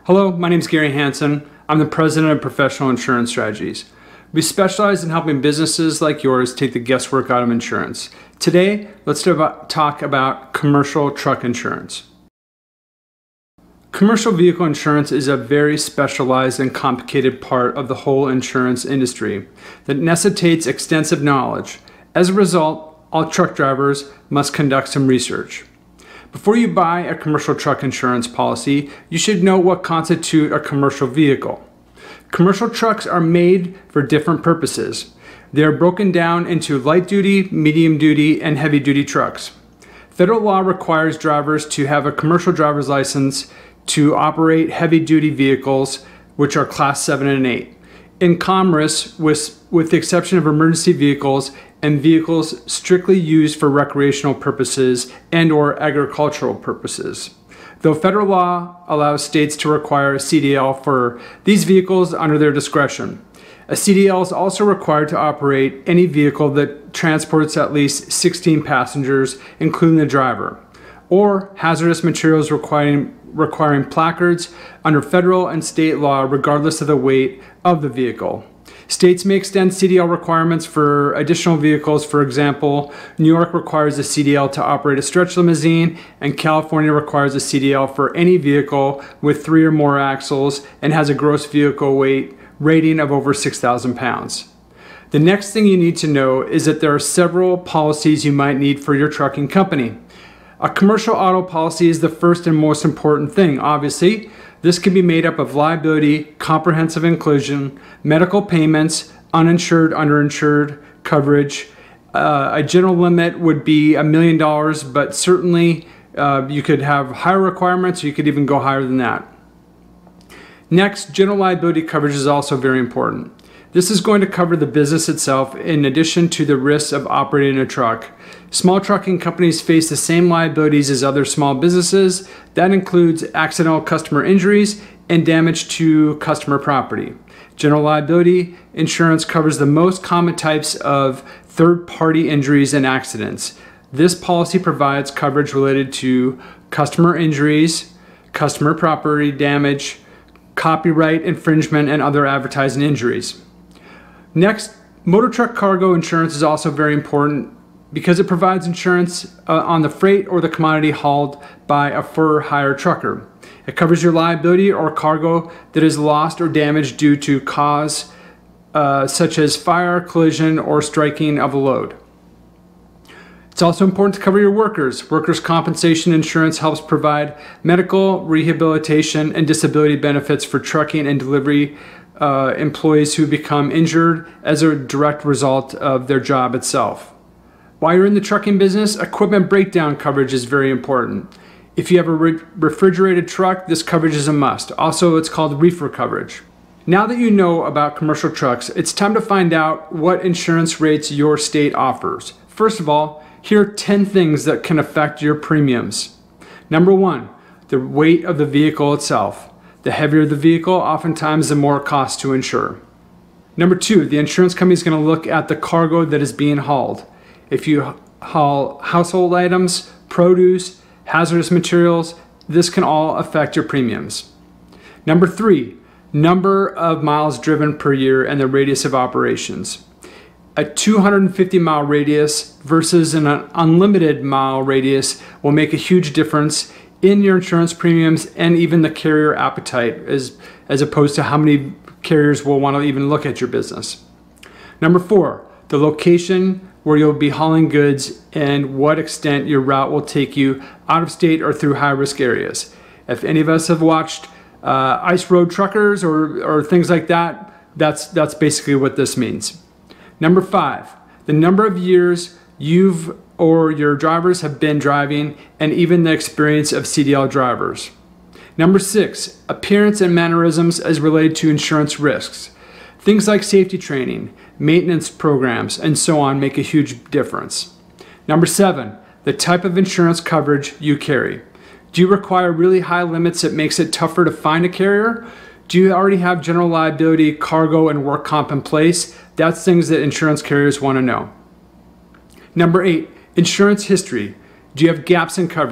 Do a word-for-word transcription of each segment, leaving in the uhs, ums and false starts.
Hello, my name is Gary Hansen. I'm the president of Professional Insurance Strategies. We specialize in helping businesses like yours take the guesswork out of insurance. Today, let's talk about commercial truck insurance. Commercial vehicle insurance is a very specialized and complicated part of the whole insurance industry that necessitates extensive knowledge. As a result, all truck drivers must conduct some research. Before you buy a commercial truck insurance policy, you should know what constitutes a commercial vehicle. Commercial trucks are made for different purposes. They are broken down into light duty, medium duty, and heavy duty trucks. Federal law requires drivers to have a commercial driver's license to operate heavy duty vehicles, which are class seven and eight. In commerce, with, with the exception of emergency vehicles and vehicles strictly used for recreational purposes and or agricultural purposes. Though federal law allows states to require a C D L for these vehicles under their discretion. A C D L is also required to operate any vehicle that transports at least sixteen passengers, including the driver, or hazardous materials requiring, requiring placards under federal and state law regardless of the weight of the vehicle. States may extend C D L requirements for additional vehicles. For example, New York requires a C D L to operate a stretch limousine, and California requires a C D L for any vehicle with three or more axles and has a gross vehicle weight rating of over six thousand pounds. The next thing you need to know is that there are several policies you might need for your trucking company. A commercial auto policy is the first and most important thing, obviously. This can be made up of liability, comprehensive inclusion, medical payments, uninsured, underinsured coverage. Uh, a general limit would be a million dollars, but certainly uh, you could have higher requirements, or you could even go higher than that. Next, general liability coverage is also very important. This is going to cover the business itself in addition to the risks of operating a truck. Small trucking companies face the same liabilities as other small businesses. That includes accidental customer injuries and damage to customer property. General liability insurance covers the most common types of third-party injuries and accidents. This policy provides coverage related to customer injuries, customer property damage, copyright infringement, and other advertising injuries. Next, motor truck cargo insurance is also very important because it provides insurance uh, on the freight or the commodity hauled by a for-hire trucker. It covers your liability or cargo that is lost or damaged due to cause uh, such as fire, collision, or striking of a load. It's also important to cover your workers. Workers' compensation insurance helps provide medical, rehabilitation, and disability benefits for trucking and delivery uh, employees who become injured as a direct result of their job itself. While you're in the trucking business, equipment breakdown coverage is very important. If you have a re refrigerated truck, this coverage is a must. Also, it's called reefer coverage. Now that you know about commercial trucks, it's time to find out what insurance rates your state offers. First of all, here are ten things that can affect your premiums. Number one, the weight of the vehicle itself. The heavier the vehicle, oftentimes the more cost to insure. Number two, the insurance company is going to look at the cargo that is being hauled. If you haul household items, produce, hazardous materials, this can all affect your premiums. Number three, number of miles driven per year and the radius of operations. A two hundred fifty mile radius versus an unlimited mile radius will make a huge difference in your insurance premiums and even the carrier appetite as, as opposed to how many carriers will want to even look at your business. Number four, the location where you'll be hauling goods and what extent your route will take you out of state or through high-risk areas. If any of us have watched uh, Ice Road Truckers or, or things like that, that's, that's basically what this means. Number five, the number of years you've or your drivers have been driving and even the experience of C D L drivers. Number six, appearance and mannerisms as related to insurance risks. Things like safety training, maintenance programs, and so on make a huge difference. Number seven, the type of insurance coverage you carry. Do you require really high limits that makes it tougher to find a carrier? Do you already have general liability, cargo, and work comp in place? That's things that insurance carriers want to know. Number eight, insurance history. Do you have gaps in coverage?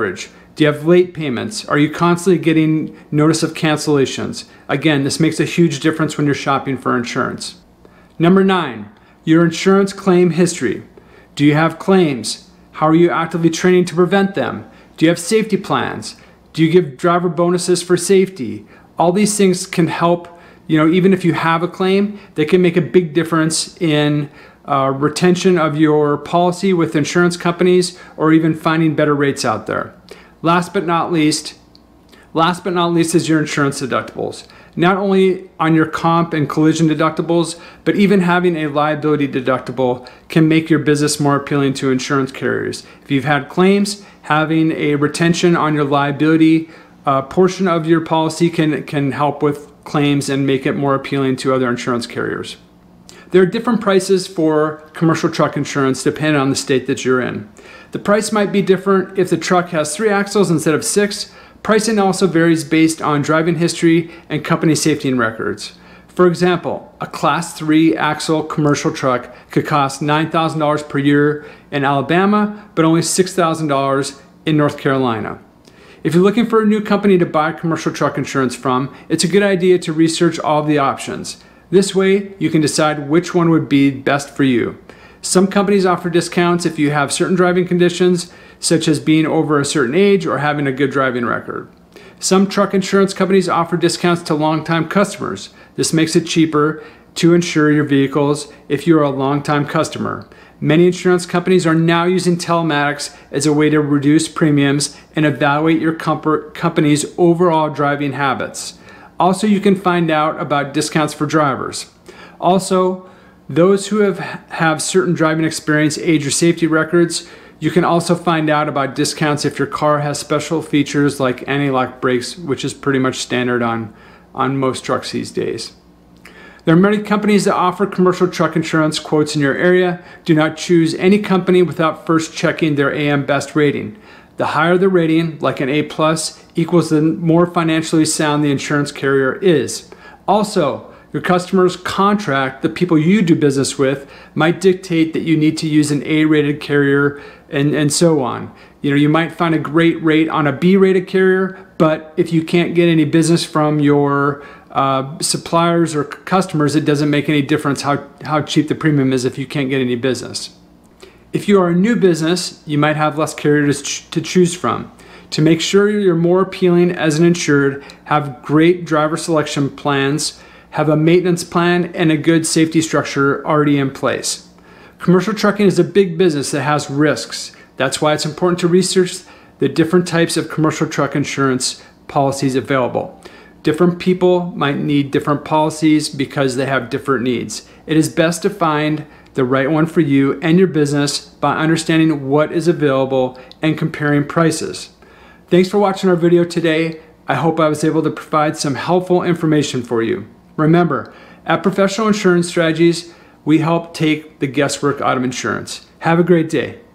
Do you have late payments? Are you constantly getting notice of cancellations? Again, this makes a huge difference when you're shopping for insurance. Number nine, your insurance claim history. Do you have claims? How are you actively training to prevent them? Do you have safety plans? Do you give driver bonuses for safety? All these things can help, you know, even if you have a claim, they can make a big difference in uh, retention of your policy with insurance companies or even finding better rates out there. Last but not least, last but not least is your insurance deductibles. Not only on your comp and collision deductibles, but even having a liability deductible can make your business more appealing to insurance carriers. If you've had claims, having a retention on your liability uh, portion of your policy can, can help with claims and make it more appealing to other insurance carriers. There are different prices for commercial truck insurance depending on the state that you're in. The price might be different if the truck has three axles instead of six. Pricing also varies based on driving history and company safety and records. For example, a class three axle commercial truck could cost nine thousand dollars per year in Alabama, but only six thousand dollars in North Carolina. If you're looking for a new company to buy commercial truck insurance from, it's a good idea to research all of the options. This way, you can decide which one would be best for you. Some companies offer discounts if you have certain driving conditions, such as being over a certain age or having a good driving record. Some truck insurance companies offer discounts to longtime customers. This makes it cheaper to insure your vehicles if you're a longtime customer. Many insurance companies are now using telematics as a way to reduce premiums and evaluate your company's overall driving habits. Also, you can find out about discounts for drivers. Also, those who have, have certain driving experience, age, or safety records, you can also find out about discounts if your car has special features like anti-lock brakes, which is pretty much standard on, on most trucks these days. There are many companies that offer commercial truck insurance quotes in your area. Do not choose any company without first checking their A M Best rating. The higher the rating, like an A plus, equals the more financially sound the insurance carrier is. Also, your customer's contract, the people you do business with, might dictate that you need to use an A-rated carrier and, and so on. You know, you might find a great rate on a B-rated carrier, but if you can't get any business from your uh, suppliers or customers, it doesn't make any difference how, how cheap the premium is if you can't get any business. If you are a new business, you might have less carriers ch- to choose from. To make sure you're more appealing as an insured, have great driver selection plans, have a maintenance plan, and a good safety structure already in place. Commercial trucking is a big business that has risks. That's why it's important to research the different types of commercial truck insurance policies available. Different people might need different policies because they have different needs. It is best to find the right one for you and your business by understanding what is available and comparing prices. Thanks for watching our video today. I hope I was able to provide some helpful information for you. Remember, at Professional Insurance Strategies, we help take the guesswork out of insurance. Have a great day.